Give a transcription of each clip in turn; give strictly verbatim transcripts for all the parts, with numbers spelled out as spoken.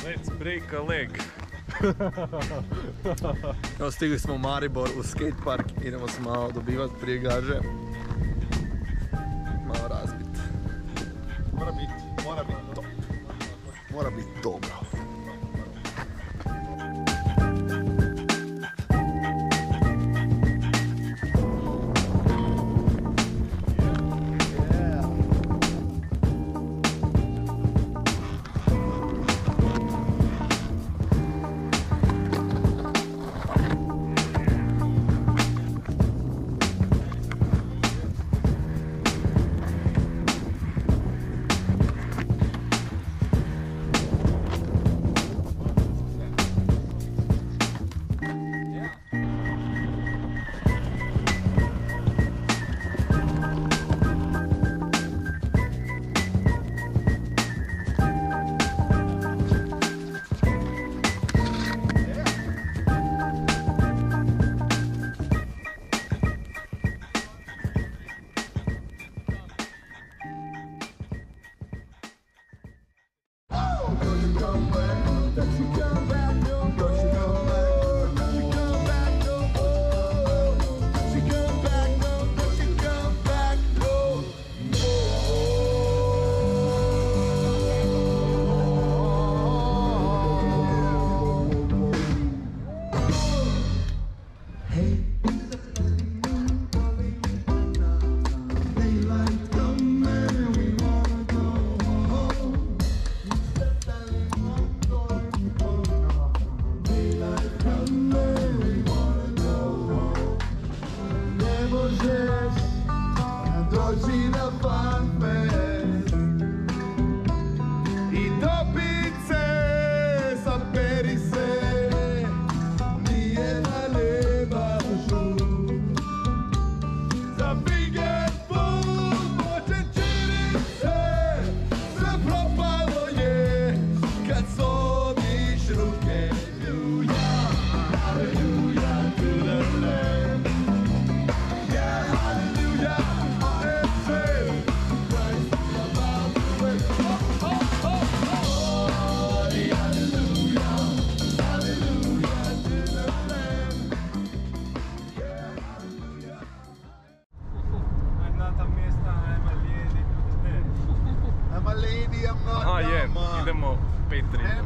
Let's break a leg. Evo, stigli smo u Maribor u skatepark, idemo se malo dobivati prije gaže. Malo razbit. Mora biti, mora biti to. Mora biti dobro. Aha, je, idemo Patreon.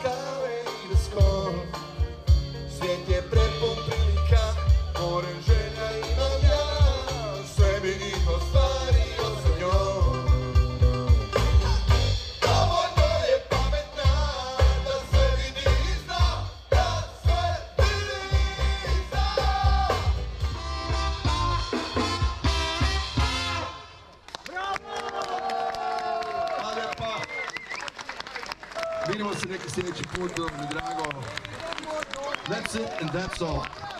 skale ide skoro. Svijet je prepun prilika, more želja imam ja, sve bi ih ostvario sa njom. Dovoljno je pametna, da sve vidi i zna, da sve vidi i zna. Hvala lijepa. Vidimo se neki sljedeći put, bilo mi drago. That's it and that's all.